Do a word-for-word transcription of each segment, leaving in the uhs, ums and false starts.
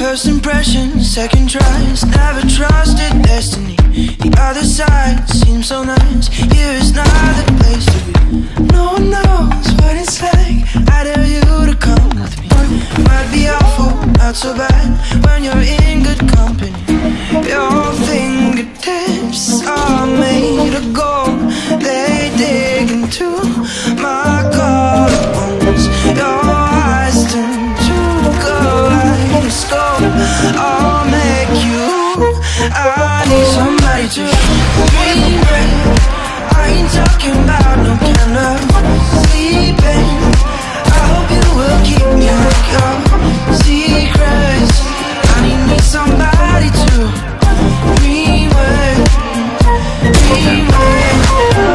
First impressions, second tries, never trusted destiny. The other side seems so nice, here is not the place to be. No one knows what it's like, I dare you to come with me. Might be awful, not so bad, when you're in good company. Your fingertips are made of gold, they dig into my collarbones. Your eyes turn to kaleidoscope, I'll make you. I need somebody to dream with. I ain't talking about no kind of sleeping. I hope you will keep me like your secrets. I need somebody to dream with, dream with.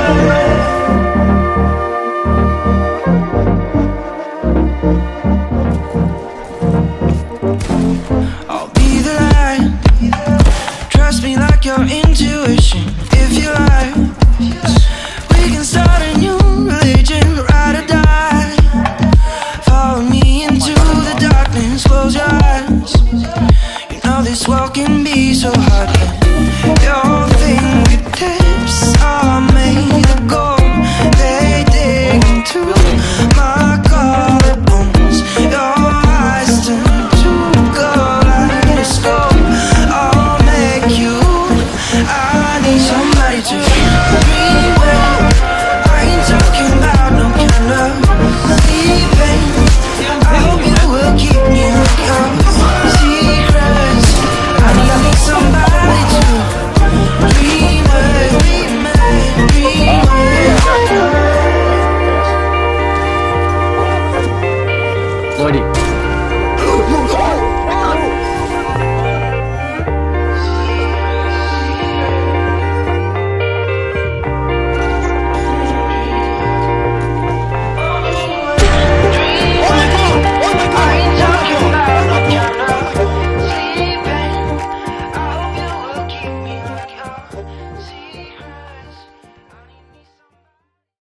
I'll be the light, trust me like your intuition. If you like, we can start a new religion, ride or die. Follow me into the darkness, close your eyes. You know this world can be so hard. Your fingertips are made of gold, they dig into my collarbones. Your eyes turn to kaleidoscope, I'll make you. I need somebody to dream with. I ain't talking about no kind of sleeping. I hope you will keep me like your secrets. I need somebody to dream with, dream with, dream with. Lordy.